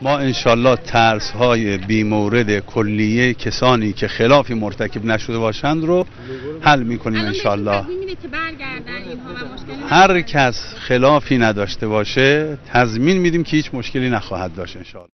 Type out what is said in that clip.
ما انشالله ترس های بی مورد کلیه کسانی که خلافی مرتکب نشده باشند رو حل میکنیم انشالله. هر کس خلافی نداشته باشه تضمین میدیم که هیچ مشکلی نخواهد داشت انشالله.